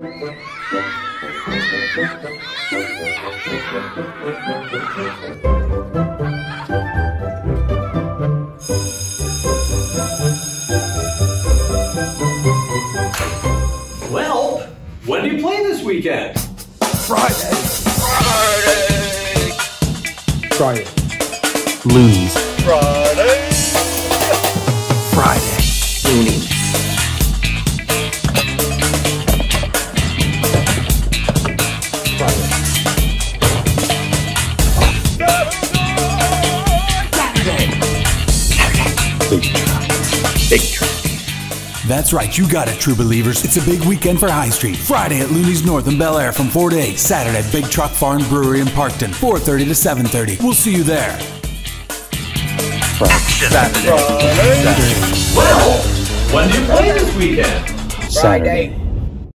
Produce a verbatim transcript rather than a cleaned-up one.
Well, when do you play this weekend? Friday. Friday. Friday. Looney's. Friday. Friday. Looney. Friday. Saturday. Big truck. Big truck. That's right, you got it, true believers. It's a big weekend for Heighe Street. Friday at Looney's North in Bel Air from four to eight. Saturday at Big Truck Farm Brewery in Parkton, four thirty to seven thirty. We'll see you there. Friday. Saturday. Well, when do you play this weekend? Saturday.